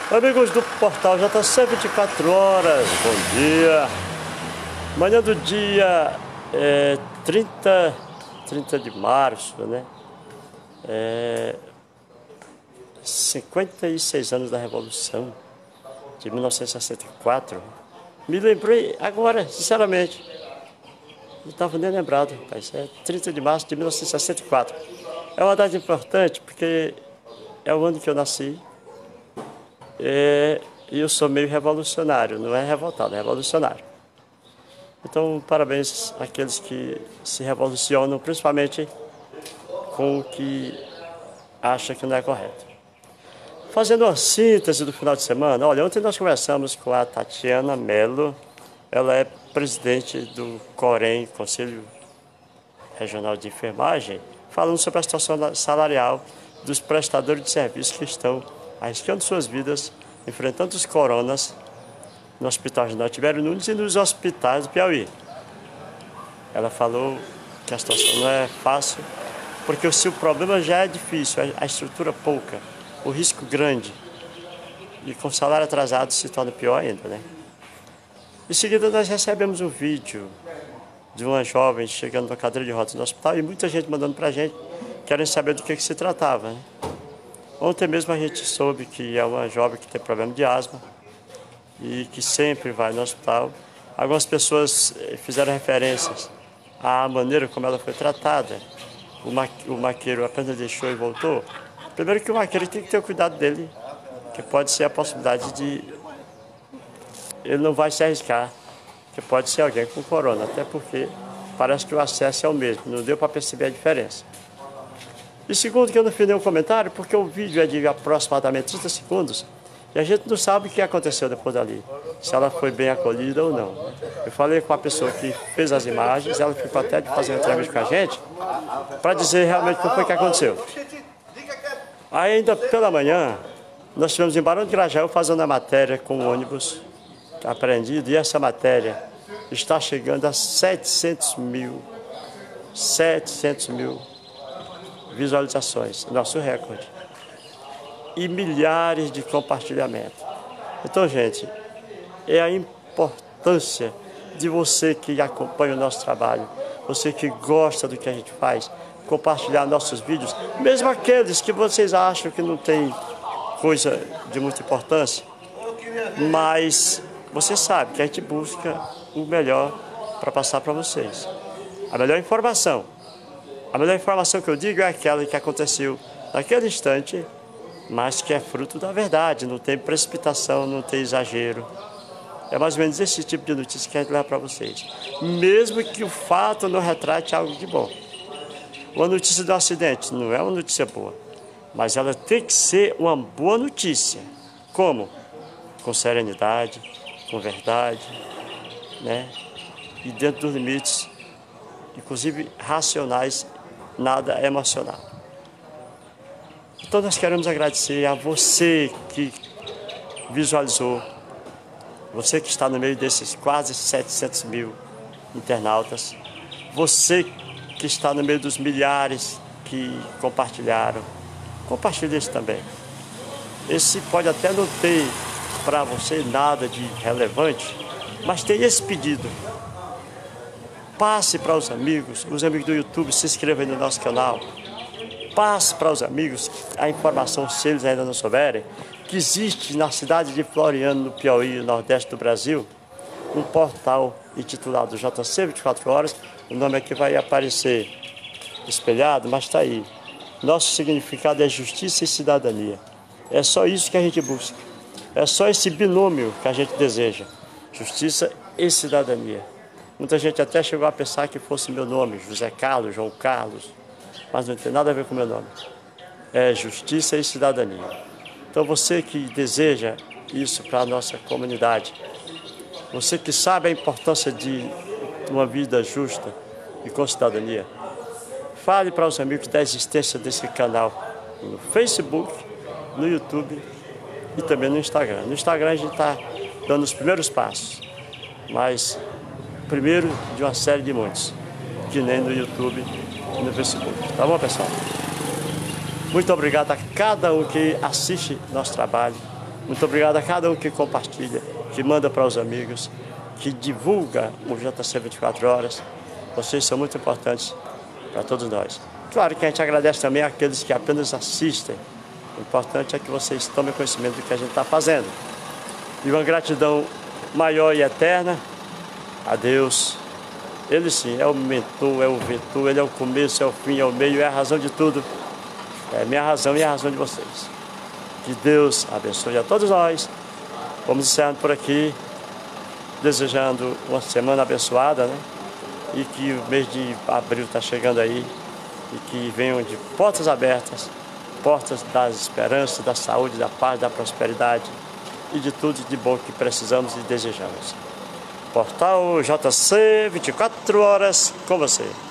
Amigos do portal JC 24 horas, bom dia. Manhã do dia 30 de março, né? 56 anos da Revolução de 1964. Me lembrei agora, sinceramente. Não estava nem lembrado, rapaz. 30 de março de 1964. É uma data importante porque é o ano que eu nasci. E eu sou meio revolucionário, não é revoltado, é revolucionário. Então, parabéns àqueles que se revolucionam, principalmente com o que acha que não é correto. Fazendo uma síntese do final de semana, olha, ontem nós conversamos com a Tatiana Mello, ela é presidente do COREN, Conselho Regional de Enfermagem, falando sobre a situação salarial dos prestadores de serviços que estão arriscando suas vidas, enfrentando os coronas no Hospital Regional Tibério Nunes e nos hospitais do Piauí. Ela falou que a situação não é fácil, porque se o problema já é difícil, a estrutura pouca, o risco grande, e com salário atrasado se torna pior ainda, né? Em seguida nós recebemos um vídeo de uma jovem chegando na cadeira de rodas no hospital e muita gente mandando pra gente, querendo saber do que se tratava, né? Ontem mesmo a gente soube que é uma jovem que tem problema de asma e que sempre vai no hospital. Algumas pessoas fizeram referências à maneira como ela foi tratada. O maqueiro apenas deixou e voltou. Primeiro que o maqueiro tem que ter o cuidado dele, que pode ser a possibilidade de... Ele não vai se arriscar, que pode ser alguém com corona, até porque parece que o acesso é o mesmo, não deu para perceber a diferença. E segundo, que eu não fiz nenhum comentário, porque o vídeo é de aproximadamente 30 segundos e a gente não sabe o que aconteceu depois dali, se ela foi bem acolhida ou não. Eu falei com a pessoa que fez as imagens, ela ficou até de fazer uma entrevista com a gente para dizer realmente o que foi que aconteceu. Ainda pela manhã, nós estivemos em Barão de Grajaú fazendo a matéria com o ônibus apreendido e essa matéria está chegando a 700 mil visualizações, nosso recorde, e milhares de compartilhamentos. Então, gente, é a importância de você que acompanha o nosso trabalho, você que gosta do que a gente faz, compartilhar nossos vídeos, mesmo aqueles que vocês acham que não tem coisa de muita importância, mas você sabe que a gente busca o melhor para passar para vocês, a melhor informação. A melhor informação que eu digo é aquela que aconteceu naquele instante, mas que é fruto da verdade, não tem precipitação, não tem exagero. É mais ou menos esse tipo de notícia que a gente leva para vocês. Mesmo que o fato não retrate algo de bom. Uma notícia de um acidente não é uma notícia boa, mas ela tem que ser uma boa notícia. Como? Com serenidade, com verdade, né? E dentro dos limites, inclusive racionais, nada emocional. Então nós queremos agradecer a você que visualizou, você que está no meio desses quase 700 mil internautas, você que está no meio dos milhares que compartilharam, compartilhe esse também. Esse pode até não ter para você nada de relevante, mas tem esse pedido. Passe para os amigos do YouTube, se inscrevam no nosso canal. Passe para os amigos a informação, se eles ainda não souberem, que existe na cidade de Floriano, no Piauí, no Nordeste do Brasil, um portal intitulado JC 24 horas. O nome aqui vai aparecer espelhado, mas está aí. Nosso significado é justiça e cidadania. É só isso que a gente busca. É só esse binômio que a gente deseja. Justiça e cidadania. Muita gente até chegou a pensar que fosse meu nome, José Carlos, João Carlos, mas não tem nada a ver com meu nome. É justiça e cidadania. Então você que deseja isso para a nossa comunidade, você que sabe a importância de uma vida justa e com cidadania, fale para os amigos da existência desse canal no Facebook, no YouTube e também no Instagram. No Instagram a gente está dando os primeiros passos, mas primeiro de uma série de muitos, que nem no YouTube e no Facebook. Tá bom, pessoal? Muito obrigado a cada um que assiste nosso trabalho Muito obrigado a cada um que compartilha, que manda para os amigos, que divulga o JC 24 Horas. Vocês são muito importantes para todos nós. Claro que a gente agradece também àqueles que apenas assistem. O importante é que vocês tomem conhecimento do que a gente está fazendo. E uma gratidão maior e eterna a Deus. Ele sim é o mentor, é o vetor, Ele é o começo, é o fim, é o meio, é a razão de tudo. É a minha razão e a razão de vocês. Que Deus abençoe a todos nós. Vamos encerrando por aqui, desejando uma semana abençoada, né? E que o mês de abril está chegando aí e que venham de portas abertas, portas das esperanças, da saúde, da paz, da prosperidade e de tudo de bom que precisamos e desejamos. Portal JC 24 Horas com você.